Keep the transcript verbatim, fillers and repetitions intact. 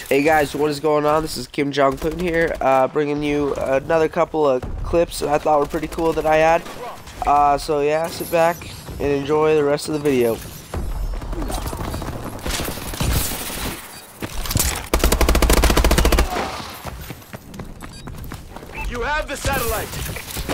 Hey guys, what is going on? This is Kim Jong-un here, uh, bringing you another couple of clips that I thought were pretty cool that I had. Uh, so yeah, sit back and enjoy the rest of the video. You have the satellite.